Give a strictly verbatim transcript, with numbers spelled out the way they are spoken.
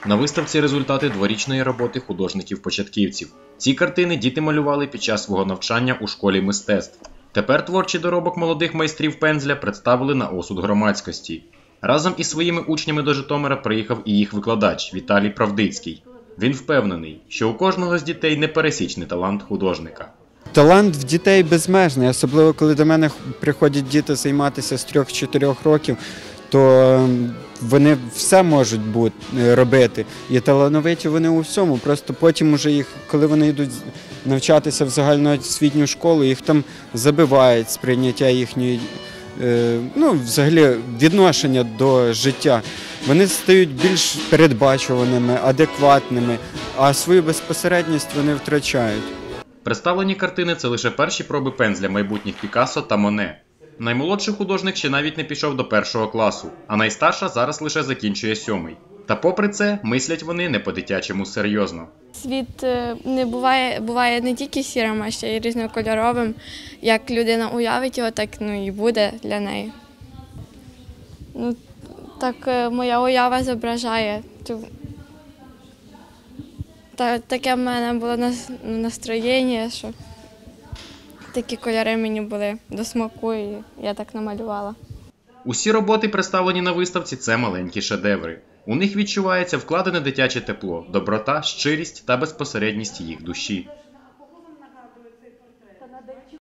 На виставці результати дворічної роботи художників-початківців. Ці картини діти малювали під час свого навчання у школі мистецтв. Тепер творчий доробок молодих майстрів пензля представили на осуд громадськості. Разом із своїми учнями до Житомира приїхав і їх викладач Віталій Правдицький. Він впевнений, що у кожного з дітей непересічний талант художника. Талант в дітей безмежний, особливо коли до мене приходять діти займатися з трьох-чотирьох років, то вони все можуть бути, робити. І талановиті вони у всьому. Просто потім, уже їх, коли вони йдуть навчатися в загальноосвітню школу, їх там забивають сприйняття їхньої, ну, взагалі, відношення до життя. Вони стають більш передбачуваними, адекватними, а свою безпосередність вони втрачають. Представлені картини – це лише перші проби пензля майбутніх Пікассо та Моне. Наймолодший художник ще навіть не пішов до першого класу, а найстарша зараз лише закінчує сьомий. Та попри це, мислять вони не по-дитячому серйозно. Світ не буває, буває не тільки сірим, а ще й різнокольоровим. Як людина уявить його, так, ну, і буде для неї. Ну, так моя уява зображає. Та, таке в мене було настроєння, що такі кольори мені були до смаку, і я так намалювала. Усі роботи, представлені на виставці, це маленькі шедеври. У них відчувається вкладене дитяче тепло, доброта, щирість та безпосередність їх душі.